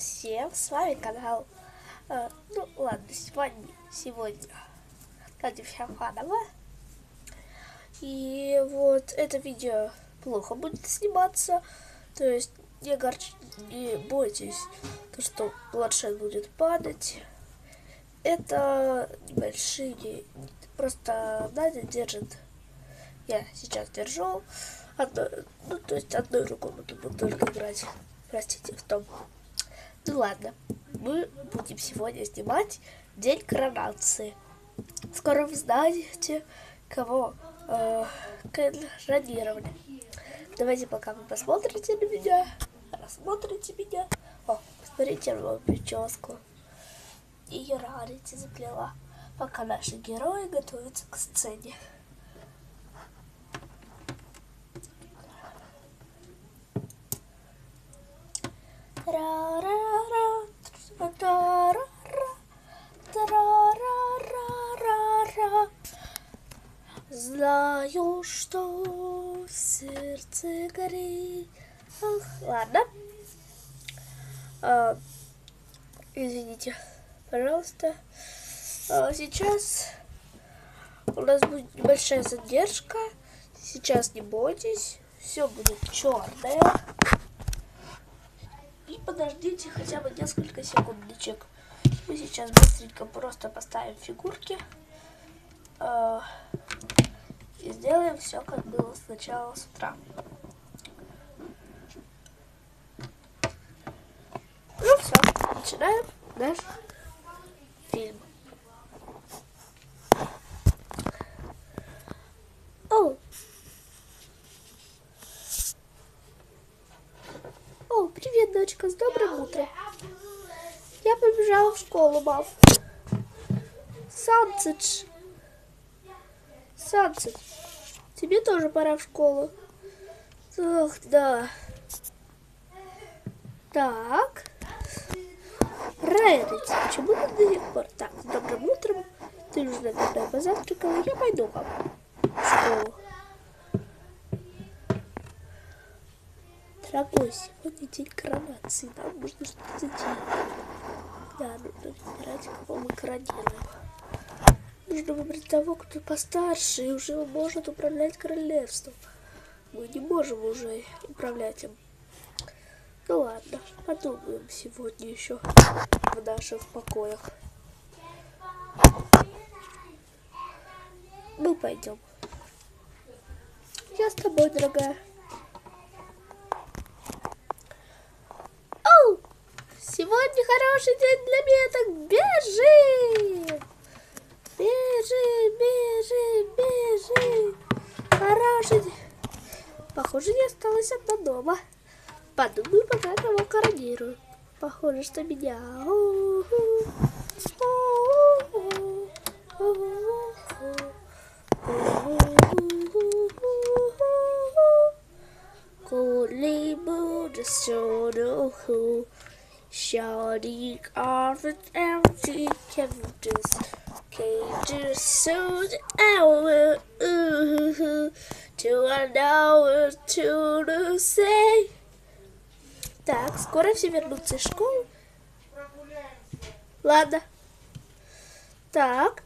всем, с вами канал, ну ладно, сегодня Надя Феофанова. И вот это видео плохо будет сниматься, то есть не бойтесь, то что планшет будет падать. Это небольшие, просто Надя держит, я сейчас держу, то есть одной рукой буду только играть, простите, в том. Ну ладно, мы будем сегодня снимать день коронации. Скоро вы знаете, кого коронировали. Давайте, пока вы посмотрите на меня, рассмотрите меня. О, посмотрите мою прическу. Ее Рарити заплела, пока наши герои готовятся к сцене. Знаю, что в сердце горит. Ах, ладно. Извините, пожалуйста. Сейчас у нас будет небольшая задержка. Сейчас не бойтесь, все будет черное. И подождите хотя бы несколько секундочек. Мы сейчас быстренько просто поставим фигурки. И сделаем все, как было сначала с утра. Ну все, начинаем наш фильм. О, привет, дочка, с добрым утром. Я побежала в школу, мам. Сансет, тебе тоже пора в школу. Ах, да. Так. Райрити, почему ты до сих пор? Так, с добрым утром. Ты уже, наверное, позавтракала. Я пойду, мам, в школу. Дорогой, сегодня день коронации. Нам нужно что-то делать. Да, нужно выбирать, кого мы коронируем. Нужно выбрать того, кто постарше и уже может управлять королевством. Мы не можем уже управлять им. Ну ладно, подумаем сегодня еще в наших покоях. Мы пойдем. Я с тобой, дорогая. Оу! Сегодня хороший день для меток. Бежи! Бежи! Хороший день. Похоже, не осталась одна дома. Подумаю, пока кого коронирую. Похоже, что меня. Shouting off at empty cages so the hour to an hour to say. Так, скоро все вернутся из школы. Ладно. Так.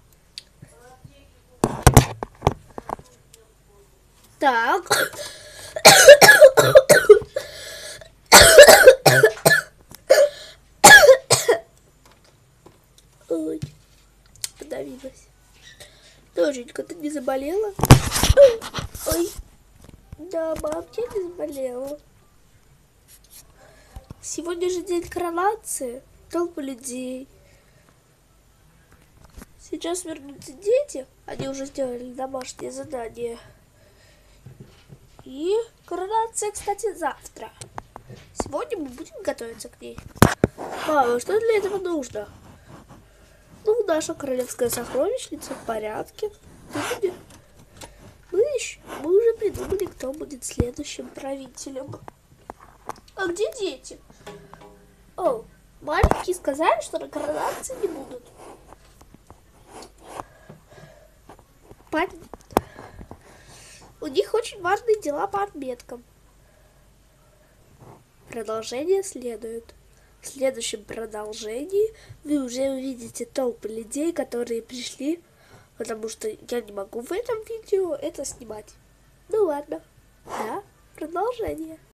Ой, подавилась. Доченька, ты не заболела? Ой, да, мам, я не заболела. Сегодня же день коронации, толпа людей. Сейчас вернутся дети, они уже сделали домашнее задание. И коронация, кстати, завтра. Сегодня мы будем готовиться к ней. Мама, что для этого нужно? Ну, наша королевская сокровищница в порядке. Мы уже придумали, кто будет следующим правителем. А где дети? О, маленькие сказали, что на коронации не будут. У них очень важные дела по отметкам. Продолжение следует. в следующем продолжении вы уже увидите толпы людей, которые пришли, потому что я не могу в этом видео это снимать. Ну ладно, да, продолжение.